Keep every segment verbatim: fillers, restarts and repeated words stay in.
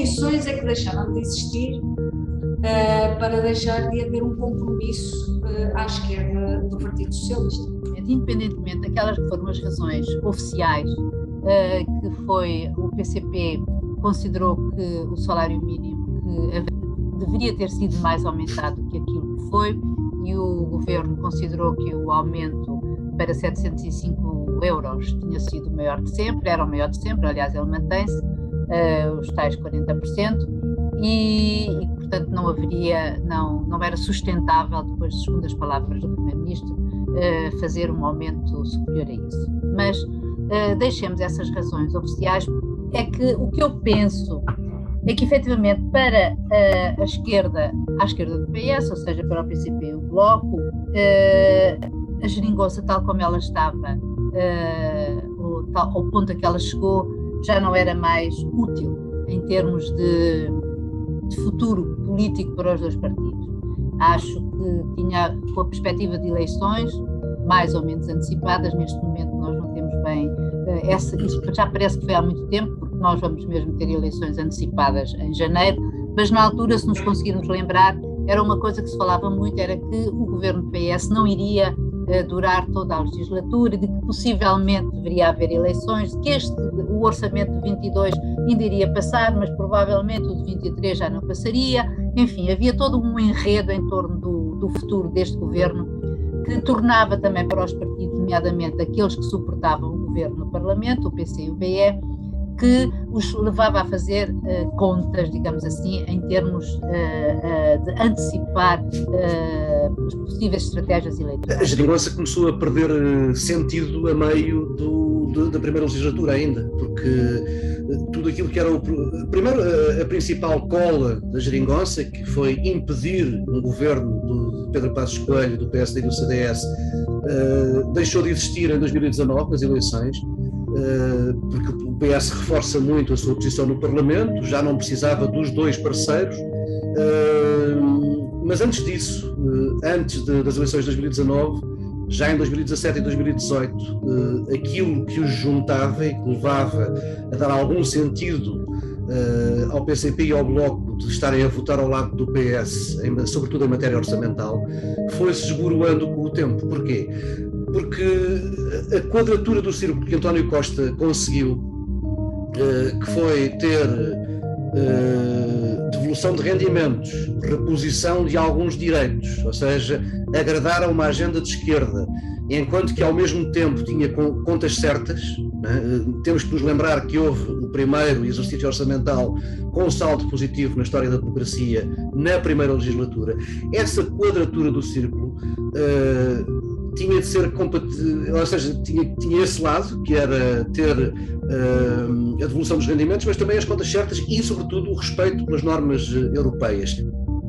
condições é que deixaram de existir uh, para deixar de haver um compromisso uh, à esquerda do Partido Socialista? Independentemente daquelas que foram as razões oficiais, uh, que foi o P C P considerou que o salário mínimo que deveria ter sido mais aumentado que aquilo que foi, e o governo considerou que o aumento para setecentos e cinco euros tinha sido o maior de sempre, era o maior de sempre, aliás ele mantém-se, uh, os tais quarenta por cento, e, e portanto não haveria, não, não era sustentável, depois, segundo as palavras do Primeiro-Ministro, uh, fazer um aumento superior a isso. Mas uh, deixemos essas razões oficiais. É que o que eu penso é que efetivamente para uh, a esquerda, à esquerda do P S, ou seja, para o P C P e o Bloco, uh, a geringonça tal como ela estava, uh, o, tal, ao ponto a que ela chegou, já não era mais útil em termos de, de futuro político para os dois partidos. Acho que tinha, com a perspectiva de eleições, mais ou menos antecipadas, neste momento nós não temos bem, uh, essa, isso já parece que foi há muito tempo, porque nós vamos mesmo ter eleições antecipadas em janeiro, mas na altura, se nos conseguirmos lembrar, era uma coisa que se falava muito, era que o governo do P S não iria uh, durar toda a legislatura, de que possivelmente deveria haver eleições, de que este, o orçamento de vinte e dois ainda iria passar, mas provavelmente o de vinte e três já não passaria. Enfim, havia todo um enredo em torno do, do futuro deste governo, que tornava também para os partidos, nomeadamente aqueles que suportavam o governo no Parlamento, o P C e o B E, que os levava a fazer uh, contas, digamos assim, em termos uh, uh, de antecipar uh, as possíveis estratégias eleitorais. A geringonça começou a perder sentido a meio do, do, da primeira legislatura ainda, porque tudo aquilo que era o... Primeiro, a, a principal cola da geringonça, que foi impedir um governo do Pedro Passos Coelho, do P S D e do C D S, uh, deixou de existir em dois mil e dezanove, nas eleições, porque o P S reforça muito a sua posição no Parlamento, já não precisava dos dois parceiros, mas antes disso, antes das eleições de dois mil e dezanove, já em dois mil e dezassete e dois mil e dezoito, aquilo que os juntava e que levava a dar algum sentido ao P C P e ao Bloco de estarem a votar ao lado do P S, sobretudo em matéria orçamental, foi-se esboroando com o tempo. Porquê? Porque a quadratura do círculo que António Costa conseguiu, que foi ter devolução de rendimentos, reposição de alguns direitos, ou seja, agradar a uma agenda de esquerda, enquanto que ao mesmo tempo tinha contas certas, né? Temos que nos lembrar que houve o primeiro exercício orçamental com saldo positivo na história da democracia na primeira legislatura. Essa quadratura do círculo uh, tinha de ser compatível, ou seja, tinha, tinha esse lado, que era ter uh, a devolução dos rendimentos, mas também as contas certas e, sobretudo, o respeito pelas normas uh, europeias.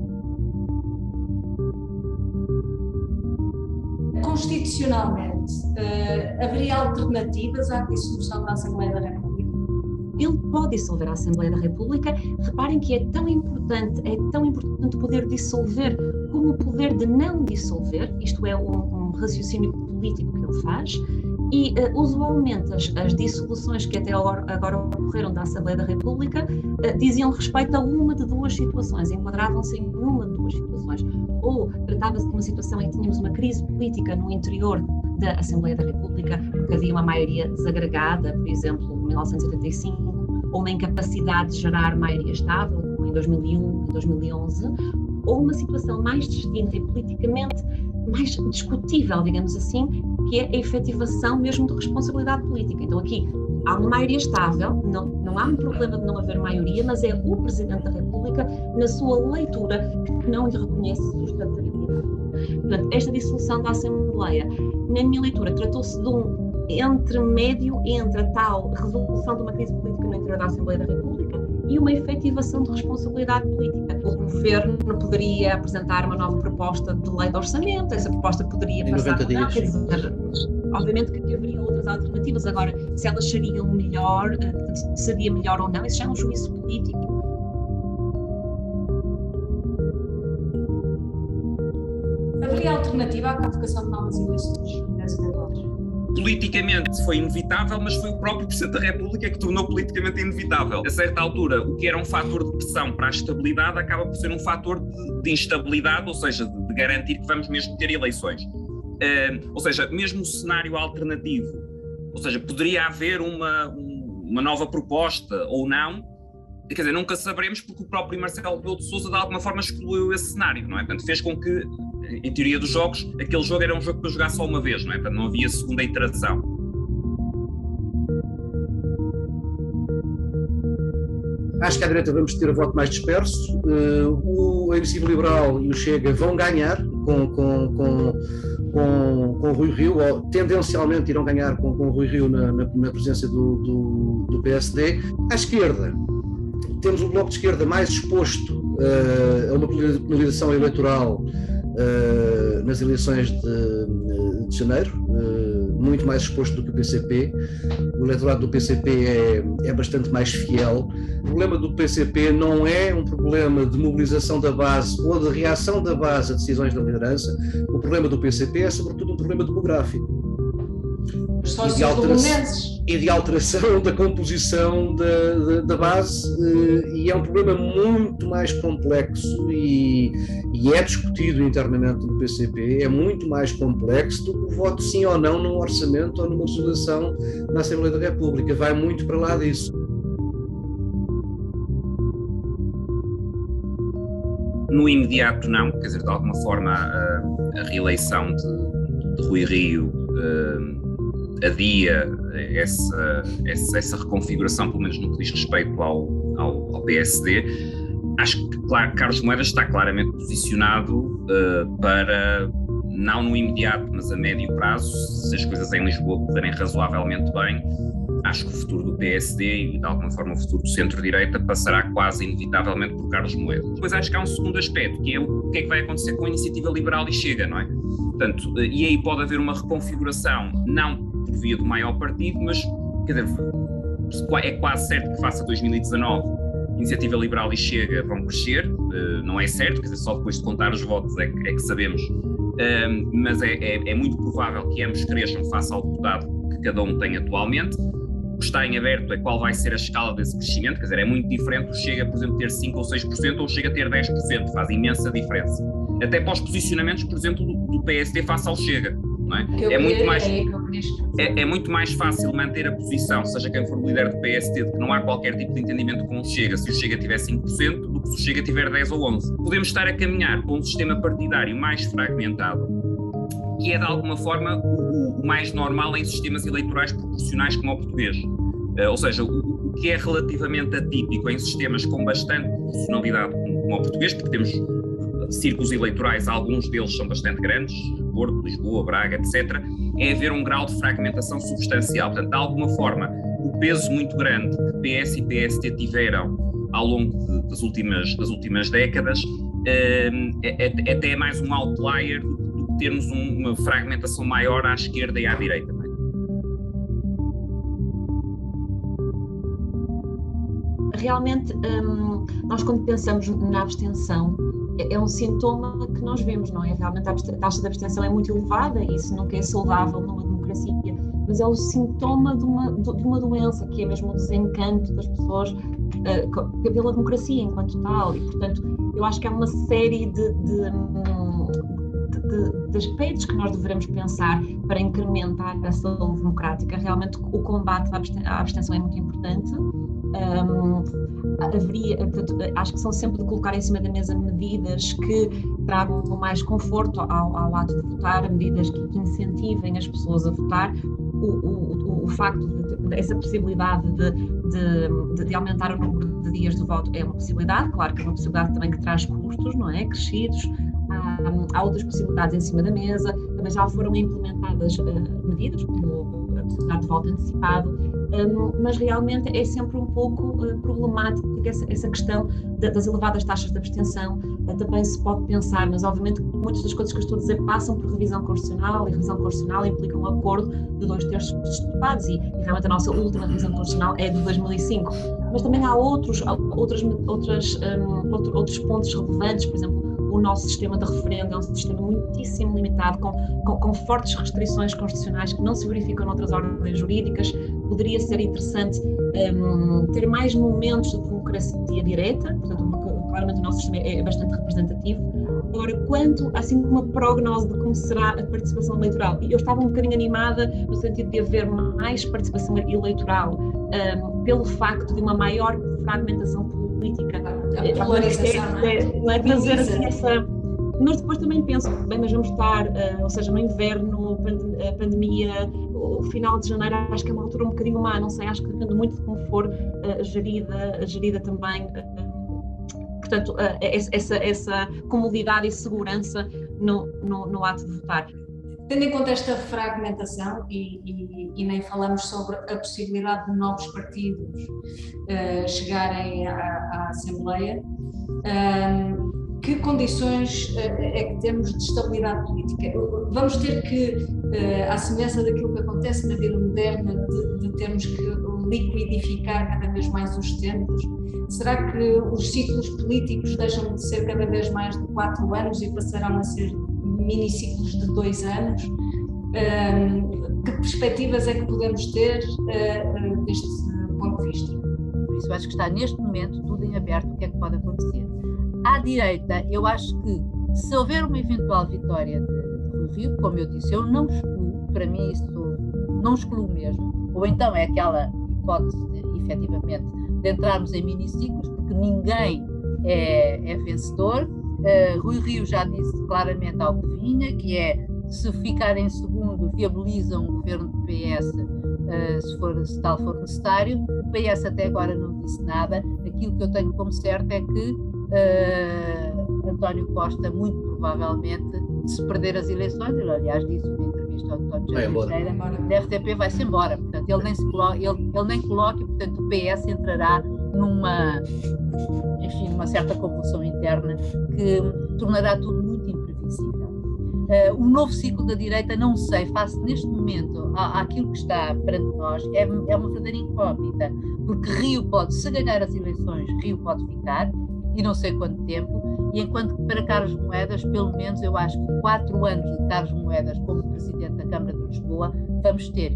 Constitucionalmente, uh, haveria alternativas à dissolução da Assembleia da República? Ele pode dissolver a Assembleia da República. Reparem que é tão importante, é tão importante o poder dissolver como o poder de não dissolver, isto é um, um raciocínio político que ele faz, e uh, usualmente as, as dissoluções que até agora, agora ocorreram da Assembleia da República uh, diziam respeito a uma de duas situações, enquadravam-se em uma de duas situações. Ou tratava-se de uma situação em que tínhamos uma crise política no interior da Assembleia da República, porque havia uma maioria desagregada, por exemplo, em mil novecentos e oitenta e cinco, ou uma incapacidade de gerar maioria estável, como em dois mil e um e dois mil e onze, ou uma situação mais distinta e politicamente mais discutível, digamos assim, que é a efetivação mesmo de responsabilidade política. Então aqui há uma maioria estável, não, não há um problema de não haver maioria, mas é o Presidente da República, na sua leitura, que não lhe reconhece sustentabilidade. Portanto, esta dissolução da Assembleia, na minha leitura, tratou-se de um entremédio entre a tal resolução de uma crise política no interior da Assembleia da República e uma efetivação de responsabilidade política. O Governo poderia apresentar uma nova proposta de lei de orçamento, essa proposta poderia passar ou não, quer dizer, obviamente que haveria outras alternativas. Agora, se elas seriam melhor, seria melhor ou não, isso já é um juízo político. Haveria alternativa à convocação de novas eleições? politicamente foi inevitável, mas foi o próprio Presidente da República que tornou politicamente inevitável. A certa altura, o que era um fator de pressão para a estabilidade acaba por ser um fator de, de instabilidade, ou seja, de, de garantir que vamos mesmo ter eleições. Uh, ou seja, mesmo o cenário alternativo, ou seja, poderia haver uma, uma nova proposta ou não, quer dizer, nunca saberemos, porque o próprio Marcelo Rebelo de Sousa de alguma forma excluiu esse cenário, não é? Portanto, fez com que, em teoria dos jogos, aquele jogo era um jogo para jogar só uma vez, não é? Portanto, não havia segunda iteração. Acho que à direita vamos ter o voto mais disperso. Uh, o Iniciativa Liberal e o Chega vão ganhar com, com, com, com, com o Rui Rio, ou tendencialmente irão ganhar com, com o Rui Rio na, na, na presença do, do, do P S D. À esquerda, temos o Bloco de Esquerda mais exposto uh, a uma penalização eleitoral uh, nas eleições de, de janeiro, uh, muito mais exposto do que o P C P. O eleitorado do P C P é, é bastante mais fiel. O problema do P C P não é um problema de mobilização da base ou de reação da base a decisões da liderança. O problema do P C P é, sobretudo, um problema demográfico. E de, alteração, e de alteração da composição da, da, da base, e é um problema muito mais complexo e, e é discutido internamente no P C P, é muito mais complexo do que o voto sim ou não num orçamento ou numa legislação na Assembleia da República, vai muito para lá disso. No imediato não, quer dizer, de alguma forma a, a reeleição de, de Rui Rio uh, adia essa, essa, essa reconfiguração, pelo menos no que diz respeito ao, ao, ao P S D. Acho que, claro, Carlos Moedas está claramente posicionado uh, para, não no imediato, mas a médio prazo, se as coisas em Lisboa correrem razoavelmente bem, acho que o futuro do P S D e, de alguma forma, o futuro do centro-direita passará quase inevitavelmente por Carlos Moedas. Depois acho que há um segundo aspecto, que é o que é que vai acontecer com a Iniciativa Liberal e Chega, não é? Portanto, e aí pode haver uma reconfiguração, não por via do maior partido, mas, quer dizer, é quase certo que face a dois mil e dezanove, Iniciativa Liberal e Chega vão crescer, não é certo, quer dizer, só depois de contar os votos é que, é que sabemos, mas é, é, é muito provável que ambos cresçam face ao deputado que cada um tem atualmente. O que está em aberto é qual vai ser a escala desse crescimento, quer dizer, é muito diferente o Chega, por exemplo, ter cinco ou seis por cento ou o Chega ter dez por cento, faz imensa diferença. Até para os posicionamentos, por exemplo, do, do P S D face ao Chega. Não é? É, muito mais, é, é muito mais fácil manter a posição, seja quem for o líder do P S D, de que não há qualquer tipo de entendimento com o Chega, se o Chega tiver cinco por cento, do que se o Chega tiver dez ou onze por cento. Podemos estar a caminhar para um sistema partidário mais fragmentado, que é de alguma forma o, o mais normal em sistemas eleitorais proporcionais como o português. Uh, ou seja, o, o que é relativamente atípico em sistemas com bastante proporcionalidade como, como o português, porque temos círculos eleitorais, alguns deles são bastante grandes, Porto, Lisboa, Braga, etcétera, é haver um grau de fragmentação substancial. Portanto, de alguma forma, o peso muito grande que P S e P S D tiveram ao longo de, das, últimas, das últimas décadas é, é, até é mais um outlier do, do que termos um, uma fragmentação maior à esquerda e à direita. Não é? Realmente, hum, nós quando pensamos na abstenção, é um sintoma que nós vemos, não é? Realmente a taxa de abstenção é muito elevada e isso nunca é saudável numa democracia, mas é o sintoma de uma, de uma doença, que é mesmo o desencanto das pessoas uh, pela democracia enquanto tal, e portanto eu acho que há uma série de, de, de, de, de aspectos que nós devemos pensar para incrementar a saúde democrática. Realmente o combate à abstenção é muito importante. Um, haveria, portanto, acho que são sempre de colocar em cima da mesa medidas que tragam mais conforto ao, ao ato de votar, medidas que, que incentivem as pessoas a votar. O, o, o facto de, de essa possibilidade de, de, de aumentar o número de dias de voto é uma possibilidade, claro que é uma possibilidade também que traz custos, não é? Crescidos. Há, há outras possibilidades em cima da mesa, também já foram implementadas uh, medidas, como a possibilidade de voto antecipado, um, mas realmente é sempre um pouco uh, problemática essa, essa questão de, das elevadas taxas de abstenção. Uh, também se pode pensar, mas obviamente muitas das coisas que eu estou a dizer passam por revisão constitucional, e revisão constitucional implica um acordo de dois terços dos deputados, e, e realmente a nossa última revisão constitucional é de dois mil e cinco. Mas também há outros, outras, outras, um, outro, outros pontos relevantes, por exemplo, o nosso sistema de referendo é um sistema muitíssimo limitado, com, com, com fortes restrições constitucionais que não se verificam noutras ordens jurídicas. Poderia ser interessante um, ter mais momentos de democracia direta, portanto, porque claramente o nosso sistema é bastante representativo. Agora, quanto assim uma prognose de como será a participação eleitoral, eu estava um bocadinho animada no sentido de haver mais participação eleitoral um, pelo facto de uma maior fragmentação política. A polarização, é, é, não é trazer assim essa... Mas depois também penso, bem, mas vamos estar, uh, ou seja, no inverno, a pandemia, o final de janeiro, acho que é uma altura um bocadinho má, não sei, acho que depende muito de como for uh, gerida, gerida também, uh, portanto, uh, essa, essa comodidade e segurança no, no, no ato de votar. Tendo em conta esta fragmentação, e, e, e nem falamos sobre a possibilidade de novos partidos uh, chegarem à, à Assembleia, um, que condições uh, é que temos de estabilidade política? Vamos ter que, uh, à semelhança daquilo que acontece na vida moderna, de, de termos que liquidificar cada vez mais os tempos? Será que os ciclos políticos deixam de ser cada vez mais de quatro anos e passarão a ser miniciclos de dois anos? Um, que perspectivas é que podemos ter uh, uh, deste ponto de vista? Por isso, eu acho que está neste momento tudo em aberto o que é que pode acontecer. À direita, eu acho que se houver uma eventual vitória de, de Rui Rio, como eu disse, eu não excluo, para mim isso não excluo mesmo, ou então é aquela hipótese, de, efetivamente, de entrarmos em miniciclos, porque ninguém é, é vencedor. Uh, Rui Rio já disse claramente ao que vinha, que é, se ficar em segundo, viabilizam o governo do P S, uh, se, for, se tal for necessário. O P S até agora não disse nada. Aquilo que eu tenho como certo é que uh, António Costa, muito provavelmente, se perder as eleições, ele aliás disse na entrevista ao António Teixeira, da R T P vai-se embora. Portanto, ele nem, se coloca, ele, ele nem coloca, e portanto o P S entrará numa, enfim, numa certa convulsão interna que tornará tudo muito imprevisível. Uh, o novo ciclo da direita, não sei, face neste momento à, àquilo que está perante nós, é, é uma verdadeira incógnita, porque Rio pode, se ganhar as eleições, Rio pode ficar, e não sei quanto tempo, e enquanto que para Carlos Moedas, pelo menos eu acho que quatro anos de Carlos Moedas como Presidente da Câmara de Lisboa, vamos ter.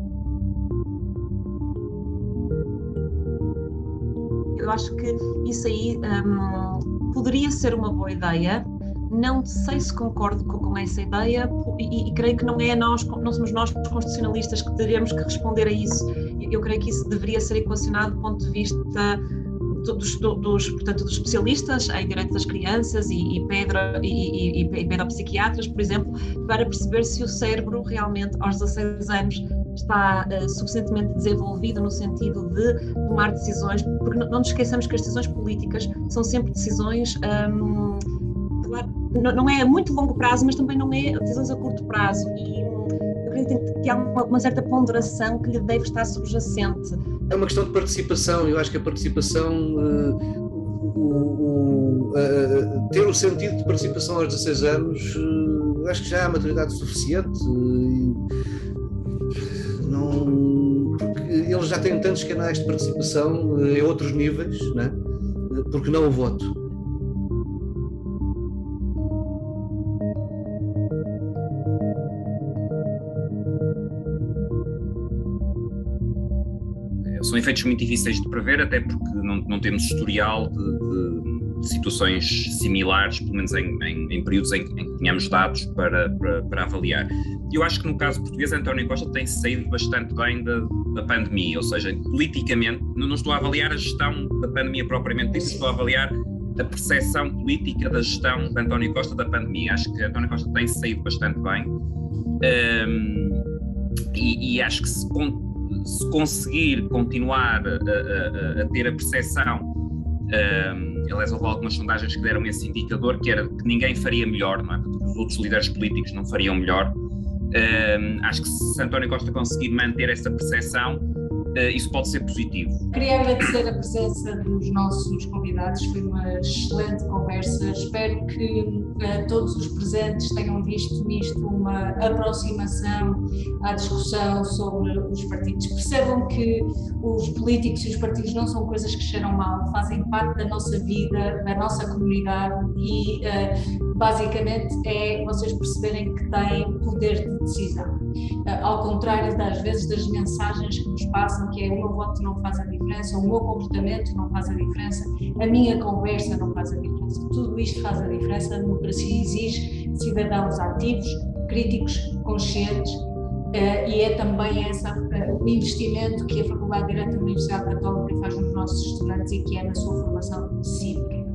Eu acho que isso aí um, poderia ser uma boa ideia. Não sei se concordo com, com essa ideia e, e creio que não é nós, não somos nós constitucionalistas que teremos que responder a isso. Eu creio que isso deveria ser equacionado do ponto de vista dos, dos, portanto, dos especialistas em direito das crianças e, e, pedro, e, e, e pedopsiquiatras, por exemplo, para perceber se o cérebro realmente aos dezasseis anos está uh, suficientemente desenvolvido no sentido de tomar decisões, porque não, não nos esqueçamos que as decisões políticas são sempre decisões, um, claro, não, não é a muito longo prazo, mas também não é decisões a curto prazo, e um, eu acredito que há uma, uma certa ponderação que lhe deve estar subjacente. É uma questão de participação. Eu acho que a participação, uh, o, o, uh, ter o sentido de participação aos dezasseis anos, uh, acho que já há maturidade suficiente. Uh, não, porque eles já têm tantos canais de participação uh, em outros níveis, né? Uh, porque não o voto. São efeitos muito difíceis de prever, até porque não, não temos historial de, de, de situações similares, pelo menos em, em, em períodos em, em que tínhamos dados para, para, para avaliar. Eu acho que no caso português, António Costa tem saído bastante bem da, da pandemia, ou seja, politicamente, não, não estou a avaliar a gestão da pandemia propriamente dita, estou a avaliar a percepção política da gestão de António Costa da pandemia. Acho que António Costa tem saído bastante bem um, e, e acho que se se conseguir continuar a, a, a ter a percepção, um, aliás houve algumas sondagens que deram esse indicador, que era que ninguém faria melhor, não é? Porque os outros líderes políticos não fariam melhor. Um, acho que se António Costa conseguir manter essa percepção, isso pode ser positivo. Queria agradecer a presença dos nossos convidados, foi uma excelente conversa. Espero que uh, todos os presentes tenham visto nisto uma aproximação à discussão sobre os partidos. Percebam que os políticos e os partidos não são coisas que cheiram mal, fazem parte da nossa vida, da nossa comunidade e uh, basicamente é vocês perceberem que têm poder de decisão. Uh, ao contrário das vezes das mensagens que nos passam, que é o meu voto não faz a diferença, o meu comportamento não faz a diferença, a minha conversa não faz a diferença. Tudo isto faz a diferença. A democracia exige cidadãos ativos, críticos, conscientes, uh, e é também essa, uh, o investimento que a Faculdade de Direito da Universidade Católica faz nos nossos estudantes e que é na sua formação cívica.